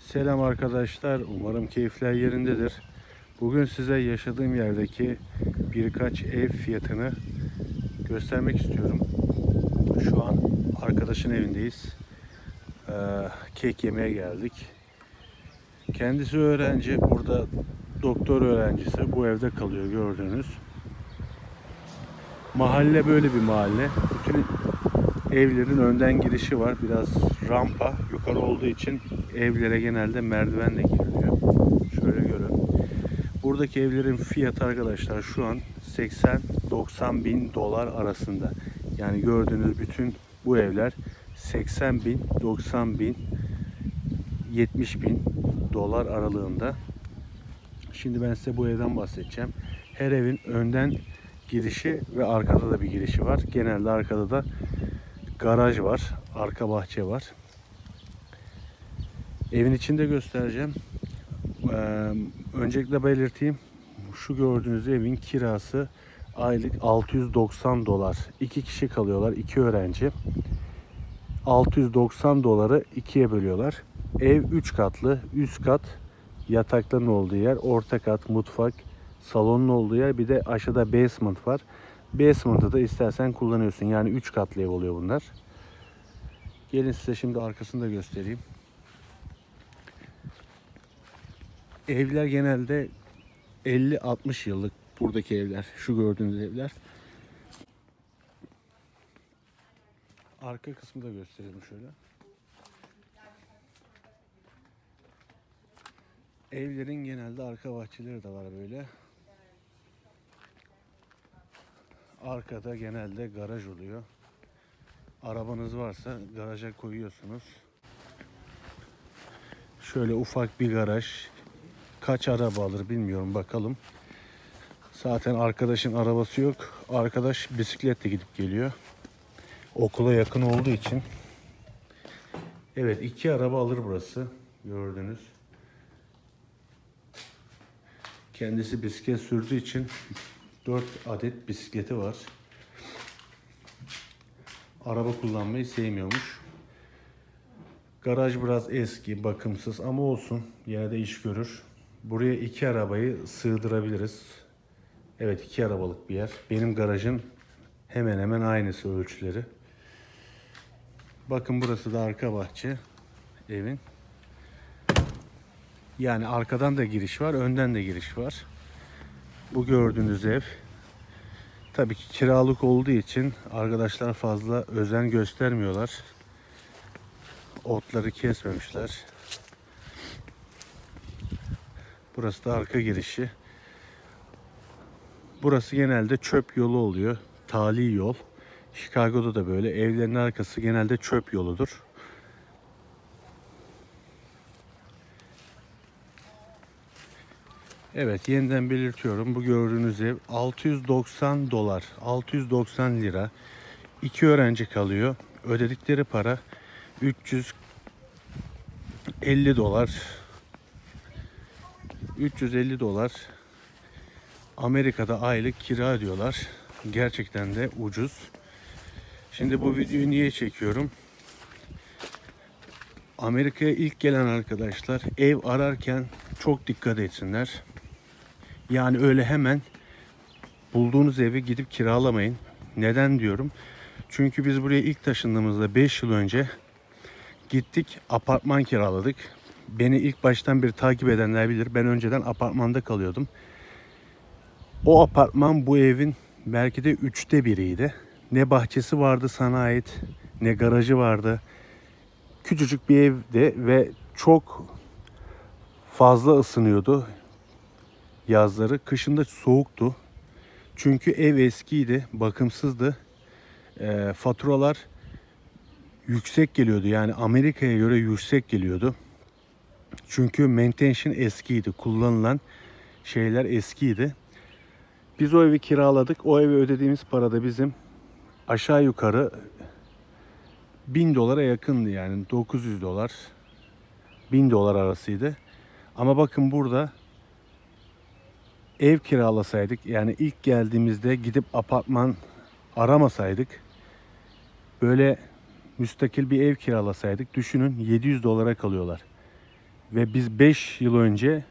Selam arkadaşlar. Umarım keyifler yerindedir. Bugün size yaşadığım yerdeki birkaç ev fiyatını göstermek istiyorum. Şu an arkadaşın evindeyiz. Kek yemeye geldik. Kendisi öğrenci. Burada doktor öğrencisi. Bu evde kalıyor gördüğünüz. Mahalle böyle bir mahalle. Bütün evlerin önden girişi var. Biraz rampa yukarı olduğu için evlere genelde merdivenle giriliyor. Şöyle görün. Buradaki evlerin fiyatı arkadaşlar şu an 80-90 bin dolar arasında. Yani gördüğünüz bütün bu evler 80 bin, 90 bin, 70 bin dolar aralığında. Şimdi ben size bu evden bahsedeceğim. Her evin önden girişi ve arkada da bir girişi var. Genelde arkada da garaj var, arka bahçe var. Evin içinde göstereceğim. Öncelikle belirteyim. Şu gördüğünüz evin kirası aylık 690 dolar. 2 kişi kalıyorlar, 2 öğrenci. 690 doları ikiye bölüyorlar. Ev 3 katlı, üst kat yatakların olduğu yer, orta kat mutfak, salonun olduğu yer, bir de aşağıda basement var. Basement'ı da istersen kullanıyorsun. Yani 3 katlı ev oluyor bunlar. Gelin size şimdi arkasını da göstereyim. Evler genelde 50-60 yıllık buradaki evler. Şu gördüğünüz evler. Arka kısmı da gösterelim şöyle. Evlerin genelde arka bahçeleri de var böyle. Arkada genelde garaj oluyor. Arabanız varsa garaja koyuyorsunuz. Şöyle ufak bir garaj. Kaç araba alır bilmiyorum, bakalım. Zaten arkadaşın arabası yok. Arkadaş bisikletle gidip geliyor. Okula yakın olduğu için. Evet, 2 araba alır burası. Gördünüz. Kendisi bisiklet sürdüğü için 4 adet bisikleti var. Araba kullanmayı sevmiyormuş. Garaj biraz eski, bakımsız ama olsun. Yine de iş görür. Buraya 2 arabayı sığdırabiliriz. Evet, 2 arabalık bir yer. Benim garajın hemen hemen aynısı ölçüleri. Bakın burası da arka bahçe evin. Yani arkadan da giriş var, önden de giriş var. Bu gördüğünüz ev tabii ki kiralık olduğu için arkadaşlar fazla özen göstermiyorlar. Otları kesmemişler. Burası da arka girişi. Burası genelde çöp yolu oluyor. Tali yol. Chicago'da da böyle. Evlerin arkası genelde çöp yoludur. Evet, yeniden belirtiyorum. Bu gördüğünüz ev 690 dolar. 690 lira. 2 öğrenci kalıyor. Ödedikleri para 350 dolar. 350 dolar. Amerika'da aylık kira ödüyorlar. Gerçekten de ucuz. Şimdi bu videoyu niye çekiyorum? Amerika'ya ilk gelen arkadaşlar ev ararken çok dikkat etsinler. Yani öyle hemen bulduğunuz evi gidip kiralamayın. Neden diyorum? Çünkü biz buraya ilk taşındığımızda 5 yıl önce gittik, apartman kiraladık. Beni ilk baştan beri takip edenler bilir. Ben önceden apartmanda kalıyordum. O apartman bu evin belki de 1/3'iydi. Ne bahçesi vardı sana ait, ne garajı vardı. Küçücük bir evdi ve çok fazla ısınıyordu yazları. Kışında soğuktu. Çünkü ev eskiydi, bakımsızdı. Faturalar yüksek geliyordu. Yani Amerika'ya göre yüksek geliyordu. Çünkü maintenance eskiydi. Kullanılan şeyler eskiydi. Biz o evi kiraladık. O evi ödediğimiz para da bizim aşağı yukarı 1000 dolara yakındı, yani 900 dolar 1000 dolar arasıydı. Ama bakın burada ev kiralasaydık, yani ilk geldiğimizde gidip apartman aramasaydık, böyle müstakil bir ev kiralasaydık, düşünün 700 dolara kalıyorlar. Ve biz 5 yıl önce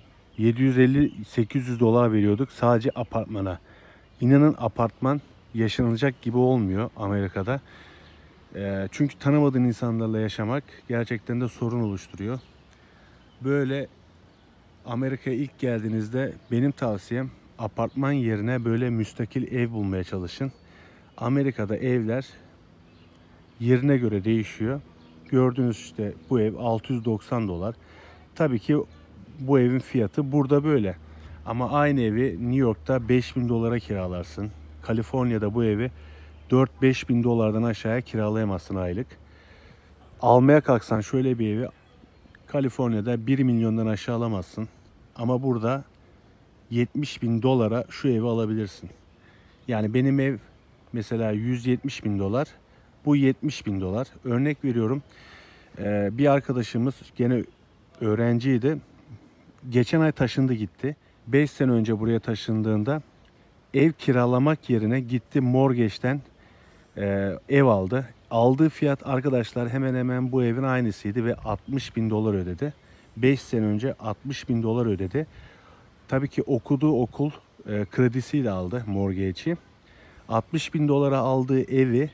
750-800 dolar veriyorduk sadece apartmana. İnanın apartman yaşanılacak gibi olmuyor Amerika'da. Çünkü tanımadığın insanlarla yaşamak gerçekten de sorun oluşturuyor. Böyle Amerika'ya ilk geldiğinizde benim tavsiyem apartman yerine böyle müstakil ev bulmaya çalışın. Amerika'da evler yerine göre değişiyor. Gördüğünüz işte bu ev 690 dolar. Tabii ki bu evin fiyatı burada böyle. Ama aynı evi New York'ta 5000 dolara kiralarsın. Kaliforniya'da bu evi 4-5 bin dolardan aşağıya kiralayamazsın aylık. Almaya kalksan şöyle bir evi Kaliforniya'da 1 milyondan aşağı alamazsın. Ama burada 70 bin dolara şu evi alabilirsin. Yani benim ev mesela 170 bin dolar. Bu 70 bin dolar. Örnek veriyorum. Bir arkadaşımız gene öğrenciydi. Geçen ay taşındı gitti. 5 sene önce buraya taşındığında ev kiralamak yerine gitti mortgage'den ev aldı. Aldığı fiyat arkadaşlar hemen hemen bu evin aynısıydı ve 60 bin dolar ödedi. 5 sene önce 60 bin dolar ödedi. Tabii ki okuduğu okul kredisiyle aldı mortgage'i. 60 bin dolara aldığı evi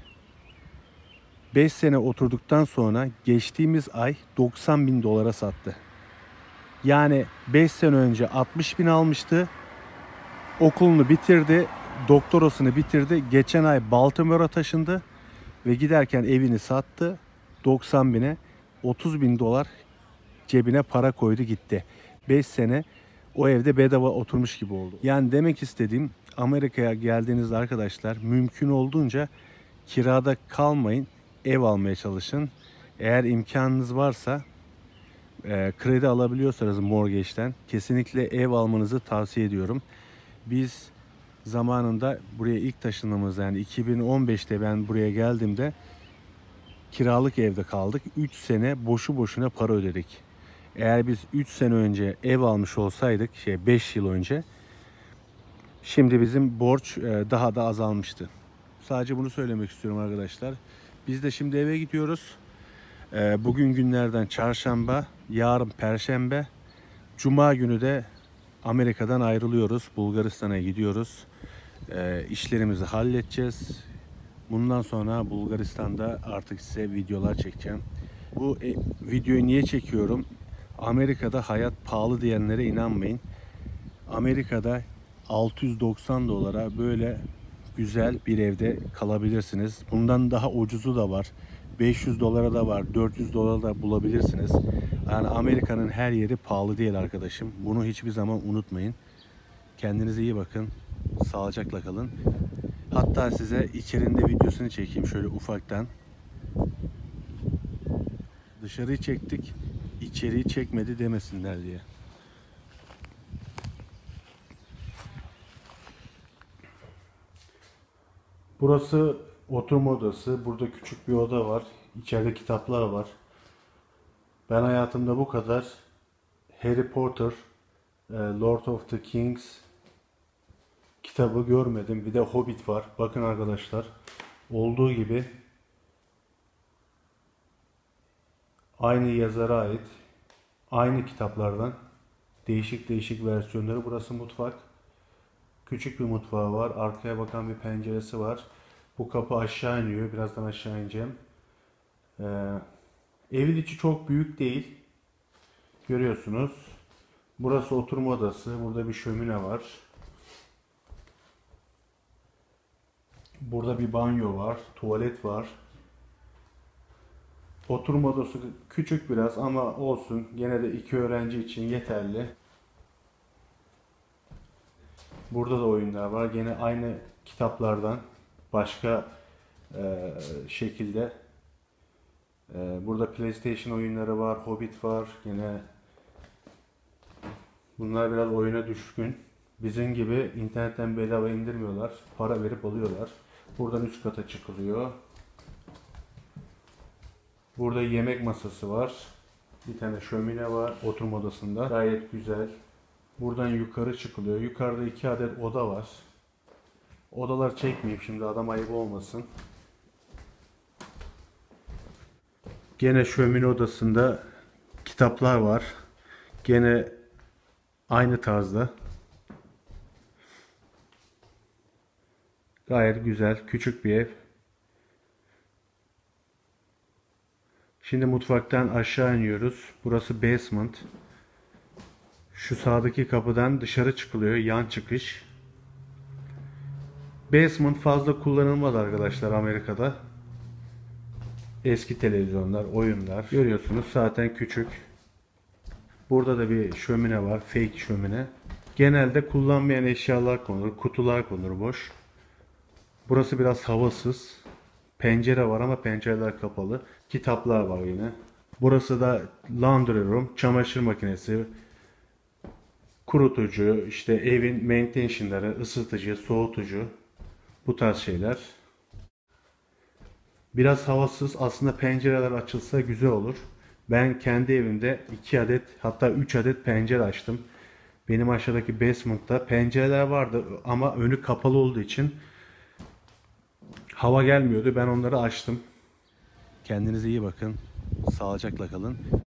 5 sene oturduktan sonra geçtiğimiz ay 90 bin dolara sattı. Yani 5 sene önce 60 bin almıştı. Okulunu bitirdi. Doktorasını bitirdi. Geçen ay Baltimore'a taşındı. Ve giderken evini sattı. 90 bine 30 bin dolar cebine para koydu gitti. 5 sene o evde bedava oturmuş gibi oldu. Yani demek istediğim Amerika'ya geldiğinizde arkadaşlar mümkün olduğunca kirada kalmayın. Ev almaya çalışın. Eğer imkanınız varsa kredi alabiliyorsanız mortgage'den kesinlikle ev almanızı tavsiye ediyorum. Biz zamanında buraya ilk taşındığımızda yani 2015'te ben buraya geldiğimde kiralık evde kaldık. 3 sene boşu boşuna para ödedik. Eğer biz 3 sene önce ev almış olsaydık 5 yıl önce şimdi bizim borç daha da azalmıştı. Sadece bunu söylemek istiyorum arkadaşlar. Biz de şimdi eve gidiyoruz. Bugün günlerden çarşamba, yarın perşembe, cuma günü de Amerika'dan ayrılıyoruz. Bulgaristan'a gidiyoruz. İşlerimizi halledeceğiz. Bundan sonra Bulgaristan'da artık size videolar çekeceğim. Bu videoyu niye çekiyorum? Amerika'da hayat pahalı diyenlere inanmayın. Amerika'da 690 dolara böyle güzel bir evde kalabilirsiniz. Bundan daha ucuzu da var. 500 dolara da var. 400 dolara da bulabilirsiniz. Yani Amerika'nın her yeri pahalı değil arkadaşım. Bunu hiçbir zaman unutmayın. Kendinize iyi bakın. Sağlıcakla kalın. Hatta size içerinde videosunu çekeyim şöyle ufaktan. Dışarıyı çektik, içeriği çekmedi demesinler diye. Burası oturma odası. Burada küçük bir oda var. İçeride kitaplar var. Ben hayatımda bu kadar Harry Potter, Lord of the Kings kitabı görmedim. Bir de Hobbit var. Bakın arkadaşlar. Olduğu gibi aynı yazara ait aynı kitaplardan değişik değişik versiyonları. Burası mutfak. Küçük bir mutfağı var. Arkaya bakan bir penceresi var. Bu kapı aşağı iniyor. Birazdan aşağı ineceğim. Evin içi çok büyük değil. Görüyorsunuz. Burası oturma odası. Burada bir şömine var. Burada bir banyo var. Tuvalet var. Oturma odası küçük biraz ama olsun. Gene de 2 öğrenci için yeterli. Burada da oyunlar var. Gene aynı kitaplardan başka şekilde. Burada PlayStation oyunları var. Hobbit var. Gene bunlar biraz oyuna düşkün. Bizim gibi internetten bedava indirmiyorlar. Para verip alıyorlar. Buradan üst kata çıkılıyor. Burada yemek masası var. Bir tane şömine var oturma odasında. Gayet güzel. Buradan yukarı çıkılıyor. Yukarıda 2 adet oda var. Odalar çekmeyeyim şimdi adam ayıp olmasın. Gene şömine odasında Kitaplar var. Gene aynı tarzda. Gayet güzel, küçük bir ev. Şimdi mutfaktan aşağı iniyoruz. Burası basement. Şu sağdaki kapıdan dışarı çıkılıyor. Yan çıkış. Basement fazla kullanılmaz arkadaşlar Amerika'da. Eski televizyonlar, oyunlar. Görüyorsunuz zaten küçük. Burada da bir şömine var. Fake şömine. Genelde kullanmayan eşyalar konur. Kutular konur boş. Burası biraz havasız. Pencere var ama pencereler kapalı. Kitaplar var yine. Burası da laundry room. Çamaşır makinesi, kurutucu, işte evin maintenation'ları, ısıtıcı, soğutucu, bu tarz şeyler. Biraz havasız. Aslında pencereler açılsa güzel olur. Ben kendi evimde 2 adet hatta 3 adet pencere açtım. Benim aşağıdaki basement'ta pencereler vardı ama önü kapalı olduğu için hava gelmiyordu. Ben onları açtım. Kendinize iyi bakın. Sağlıcakla kalın.